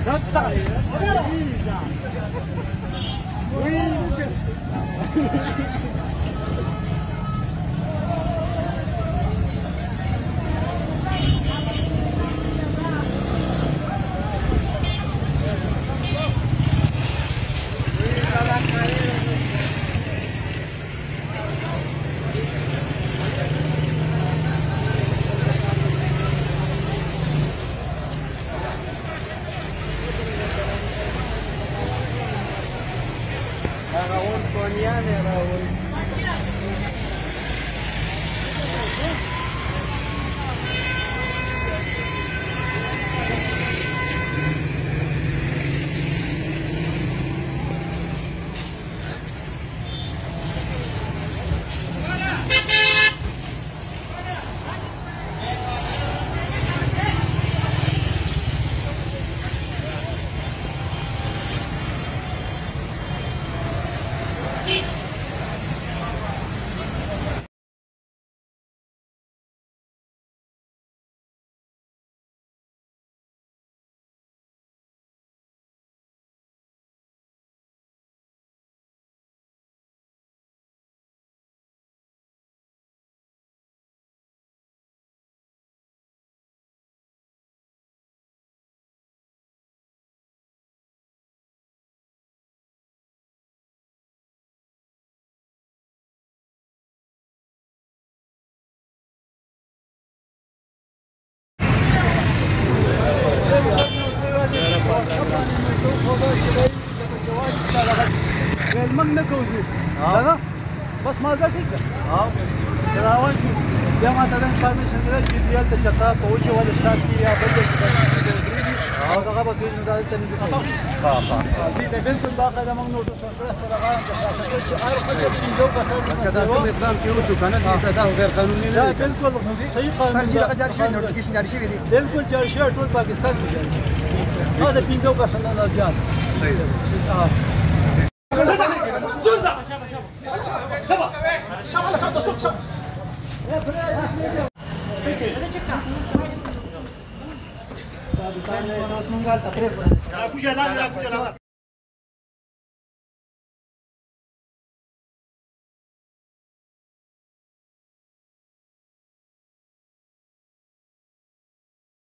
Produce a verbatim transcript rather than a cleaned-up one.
Raúl Coniane, Raúl. المن نكوزي هذا بس ما زال كده اه تراوان شو جماعة تدين فارميشن كده جديال تجتا فوجي ولا ستار في يا بدل اه ده غابة كده ده تنزل اه اه دي ده بنت باقي ده ممنوع تصرف تراغان تحسب عارف حسب جو بس كذا كل إقدام شيء وشو كانت لسه غير قانوني لا بالكل صحيح قانوني سنجي لك جاري شيء نوتيفيكيشن جاري شيء بدي بالكل جاري شيء طول باكستان هذا بينزو بس انا زيادة اه Aku jalan, aku jalan.